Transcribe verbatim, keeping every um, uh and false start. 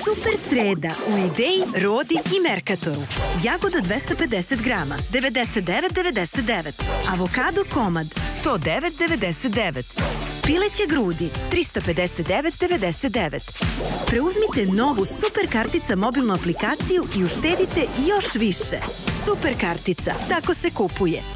Super sreda u Ideji, Rodi i Merkatoru. Jagoda dvesta pedeset grama, devedeset devet devedeset devet. Avokado komad, sto devet devedeset devet. Pileće grudi, trista pedeset devet devedeset devet. Preuzmite novu Super kartica mobilnu aplikaciju i uštedite još više. Super kartica, tako se kupuje.